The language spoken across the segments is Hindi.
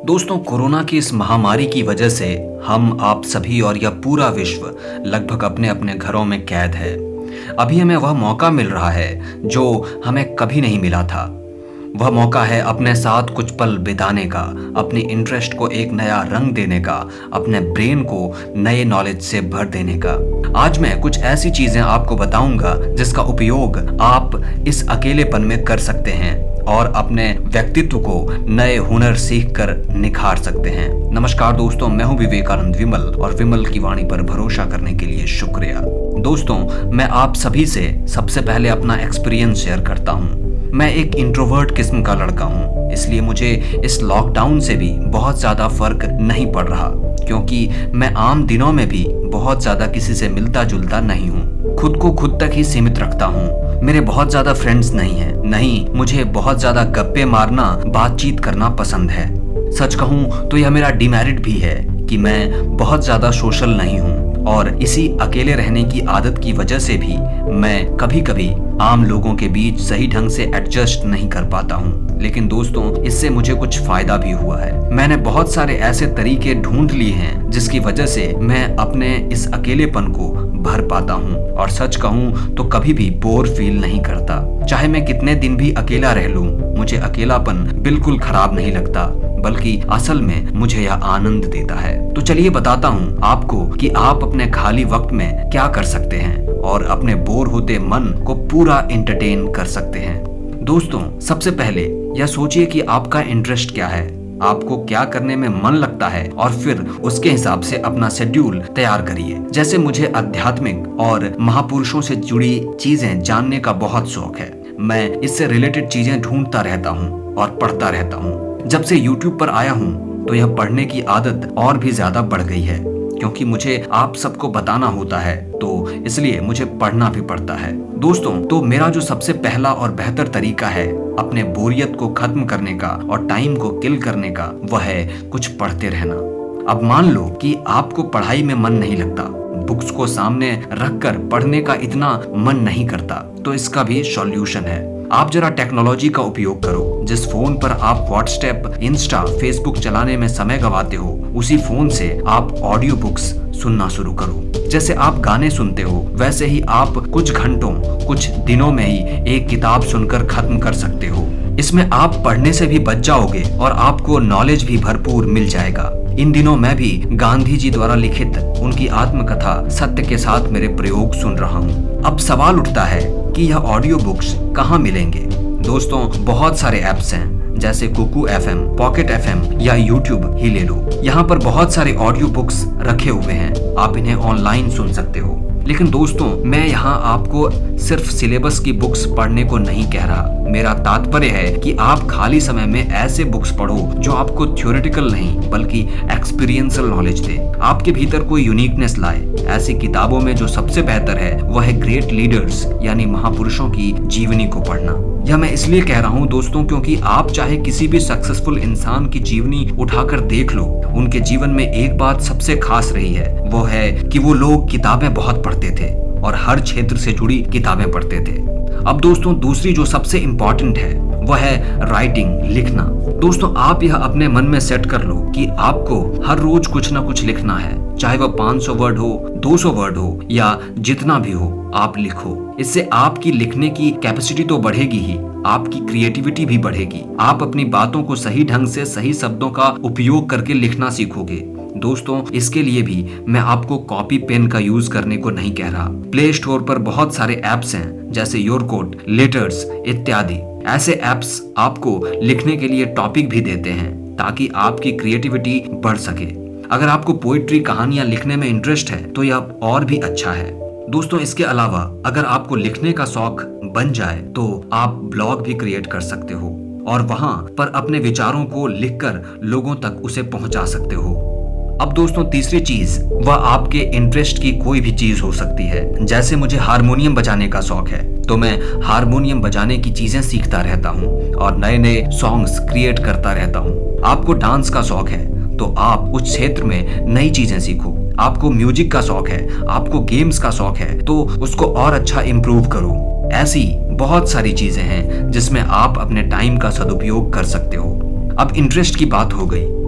दोस्तों, कोरोना की इस महामारी की वजह से हम आप सभी और यह पूरा विश्व लगभग अपने अपने घरों में कैद है। अभी हमें वह मौका मिल रहा है जो हमें कभी नहीं मिला था। वह मौका है अपने साथ कुछ पल बिताने का, अपनी इंटरेस्ट को एक नया रंग देने का, अपने ब्रेन को नए नॉलेज से भर देने का। आज मैं कुछ ऐसी चीजें आपको बताऊंगा जिसका उपयोग आप इस अकेलेपन में कर सकते हैं और अपने व्यक्तित्व को नए हुनर सीखकर निखार सकते हैं। नमस्कार दोस्तों, मैं हूं विवेकानंद विमल और विमल की वाणी पर भरोसा करने के लिए शुक्रिया। दोस्तों, मैं आप सभी से सबसे पहले अपना एक्सपीरियंस शेयर करता हूं। मैं एक इंट्रोवर्ट किस्म का लड़का हूं, इसलिए मुझे इस लॉकडाउन से भी बहुत ज्यादा फर्क नहीं पड़ रहा, क्योंकि मैं आम दिनों में भी बहुत ज्यादा किसी से मिलता जुलता नहीं हूँ। खुद को खुद तक ही सीमित रखता हूँ। मेरे बहुत ज्यादा फ्रेंड्स नहीं हैं। नहीं, मुझे बहुत ज्यादा गप्पे मारना, बातचीत करना पसंद है। सच कहूँ तो यह मेरा डिमेरिट भी है कि मैं बहुत ज्यादा सोशल नहीं हूँ और इसी अकेले रहने की आदत की वजह से भी मैं कभी कभी आम लोगों के बीच सही ढंग से एडजस्ट नहीं कर पाता हूँ। लेकिन दोस्तों, इससे मुझे कुछ फायदा भी हुआ है। मैंने बहुत सारे ऐसे तरीके ढूंढ लिए हैं जिसकी वजह से मैं अपने इस अकेलेपन को भर पाता हूँ और सच कहूँ तो कभी भी बोर फील नहीं करता। चाहे मैं कितने दिन भी अकेला रह लूं, मुझे अकेलापन बिल्कुल खराब नहीं लगता, बल्कि असल में मुझे यह आनंद देता है। तो चलिए बताता हूँ आपको कि आप अपने खाली वक्त में क्या कर सकते हैं और अपने बोर होते मन को पूरा एंटरटेन कर सकते हैं। दोस्तों, सबसे पहले यह सोचिए कि आपका इंटरेस्ट क्या है, आपको क्या करने में मन लगता है और फिर उसके हिसाब से अपना शेड्यूल तैयार करिए। जैसे मुझे आध्यात्मिक और महापुरुषों से जुड़ी चीजें जानने का बहुत शौक है। मैं इससे रिलेटेड चीजें ढूंढता रहता हूँ और पढ़ता रहता हूँ। जब से YouTube पर आया हूँ तो यह पढ़ने की आदत और भी ज्यादा बढ़ गई है, क्योंकि मुझे आप सबको बताना होता है, तो इसलिए मुझे पढ़ना भी पड़ता है। दोस्तों, तो मेरा जो सबसे पहला और बेहतर तरीका है अपने बोरियत को खत्म करने का और टाइम को किल करने का, वह है कुछ पढ़ते रहना। अब मान लो कि आपको पढ़ाई में मन नहीं लगता, बुक्स को सामने रखकर पढ़ने का इतना मन नहीं करता, तो इसका भी सॉल्यूशन है। आप जरा टेक्नोलॉजी का उपयोग करो। जिस फोन पर आप व्हाट्सएप, इंस्टा, फेसबुक चलाने में समय गवाते हो, उसी फोन से आप ऑडियो बुक्स सुनना शुरू करो। जैसे आप गाने सुनते हो, वैसे ही आप कुछ घंटों, कुछ दिनों में ही एक किताब सुनकर खत्म कर सकते हो। इसमें आप पढ़ने से भी बच जाओगे और आपको नॉलेज भी भरपूर मिल जाएगा। इन दिनों मैं भी गांधी जी द्वारा लिखित उनकी आत्मकथा सत्य के साथ मेरे प्रयोग सुन रहा हूँ। अब सवाल उठता है कि यह ऑडियो बुक्स कहाँ मिलेंगे? दोस्तों, बहुत सारे ऐप्स हैं, जैसे कुकू FM, पॉकेट FM या YouTube ही ले लो। यहाँ पर बहुत सारे ऑडियो बुक्स रखे हुए हैं, आप इन्हें ऑनलाइन सुन सकते हो। लेकिन दोस्तों, मैं यहाँ आपको सिर्फ सिलेबस की बुक्स पढ़ने को नहीं कह रहा। मेरा तात्पर्य है कि आप खाली समय में ऐसे बुक्स पढ़ो जो आपको थ्योरेटिकल नहीं बल्कि एक्सपीरियंशियल नॉलेज दे, आपके भीतर कोई यूनिकनेस लाए। ऐसी किताबों में जो सबसे बेहतर है वह है ग्रेट लीडर्स यानी महापुरुषों की जीवनी को पढ़ना। यह मैं इसलिए कह रहा हूँ दोस्तों, क्योंकि आप चाहे किसी भी सक्सेसफुल इंसान की जीवनी उठाकर देख लो, उनके जीवन में एक बात सबसे खास रही है, वो है कि वो लोग किताबें बहुत पढ़ते थे और हर क्षेत्र से जुड़ी किताबें पढ़ते थे। अब दोस्तों, दूसरी जो सबसे इम्पोर्टेंट है वह है राइटिंग, लिखना। दोस्तों, आप यह अपने मन में सेट कर लो कि आपको हर रोज कुछ ना कुछ लिखना है, चाहे वह 500 वर्ड हो, 200 वर्ड हो या जितना भी हो, आप लिखो। इससे आपकी लिखने की कैपेसिटी तो बढ़ेगी ही, आपकी क्रिएटिविटी भी बढ़ेगी। आप अपनी बातों को सही ढंग से, सही शब्दों का उपयोग करके लिखना सीखोगे। दोस्तों, इसके लिए भी मैं आपको कॉपी पेन का यूज करने को नहीं कह रहा। प्ले स्टोर पर बहुत सारे ऐप्स हैं, जैसे योरकोट, लेटर्स इत्यादि। ऐसे ऐप्स आपको लिखने के लिए टॉपिक भी देते हैं ताकि आपकी क्रिएटिविटी बढ़ सके। अगर आपको पोइट्री, कहानियां लिखने में इंटरेस्ट है तो यह और भी अच्छा है। दोस्तों, इसके अलावा अगर आपको लिखने का शौक बन जाए तो आप ब्लॉग भी क्रिएट कर सकते हो और वहां पर अपने विचारों को लिखकर लोगों तक उसे पहुंचा सकते हो। अब दोस्तों, तीसरी चीज वह आपके इंटरेस्ट की कोई भी चीज हो सकती है। जैसे मुझे हारमोनियम बजाने का शौक है तो मैं हारमोनियम बजाने की चीजें सीखता रहता हूँ और नए नए सॉन्ग्स क्रिएट करता रहता हूँ। आपको डांस का शौक है तो आप उस क्षेत्र में नई चीजें सीखो। आपको म्यूजिक का शौक है, आपको गेम्स का शौक है तो उसको और अच्छा इम्प्रूव करो। ऐसी बहुत सारी चीजें हैं जिसमें आप अपने टाइम का सदुपयोग कर सकते हो। अब इंटरेस्ट की बात हो गई,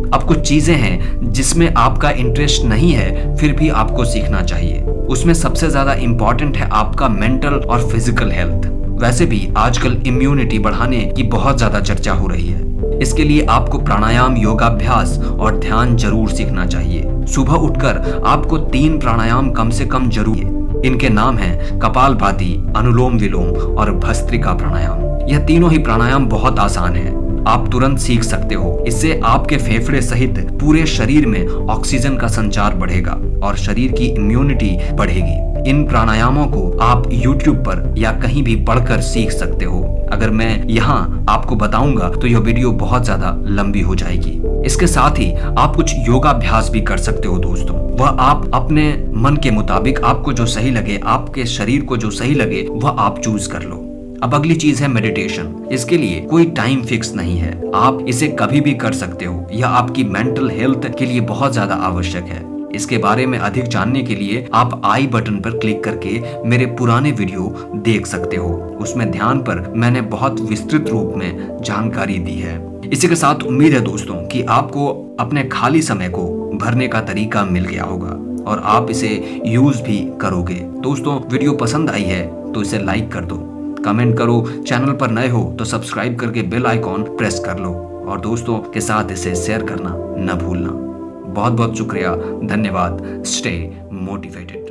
अब कुछ चीजें हैं जिसमें आपका इंटरेस्ट नहीं है, फिर भी आपको सीखना चाहिए। उसमें सबसे ज्यादा इंपॉर्टेंट है आपका मेंटल और फिजिकल हेल्थ। वैसे भी आजकल इम्यूनिटी बढ़ाने की बहुत ज्यादा चर्चा हो रही है। इसके लिए आपको प्राणायाम, योगाभ्यास और ध्यान जरूर सीखना चाहिए। सुबह उठकर आपको 3 प्राणायाम कम से कम जरूर। इनके नाम हैं कपालभाति, अनुलोम विलोम और भस्त्रिका प्राणायाम। यह तीनों ही प्राणायाम बहुत आसान है, आप तुरंत सीख सकते हो। इससे आपके फेफड़े सहित पूरे शरीर में ऑक्सीजन का संचार बढ़ेगा और शरीर की इम्यूनिटी बढ़ेगी। इन प्राणायामों को आप YouTube पर या कहीं भी पढ़कर सीख सकते हो। अगर मैं यहाँ आपको बताऊंगा तो यह वीडियो बहुत ज्यादा लंबी हो जाएगी। इसके साथ ही आप कुछ योगाभ्यास भी कर सकते हो दोस्तों। वह आप अपने मन के मुताबिक, आपको जो सही लगे, आपके शरीर को जो सही लगे, वह आप चूज कर लो। अब अगली चीज है मेडिटेशन। इसके लिए कोई टाइम फिक्स नहीं है, आप इसे कभी भी कर सकते हो। यह आपकी मेंटल हेल्थ के लिए बहुत ज्यादा आवश्यक है। इसके बारे में अधिक जानने के लिए आप आई बटन पर क्लिक करके मेरे पुराने वीडियो देख सकते हो। उसमें ध्यान पर मैंने बहुत विस्तृत रूप में जानकारी दी है। इसी के साथ उम्मीद है दोस्तों कि आपको अपने खाली समय को भरने का तरीका मिल गया होगा और आप इसे यूज भी करोगे। दोस्तों, वीडियो पसंद आई है तो इसे लाइक कर दो, कमेंट करो, चैनल पर नए हो तो सब्सक्राइब करके बेल आइकॉन प्रेस कर लो और दोस्तों के साथ इसे शेयर करना न भूलना। बहुत बहुत शुक्रिया, धन्यवाद। Stay motivated.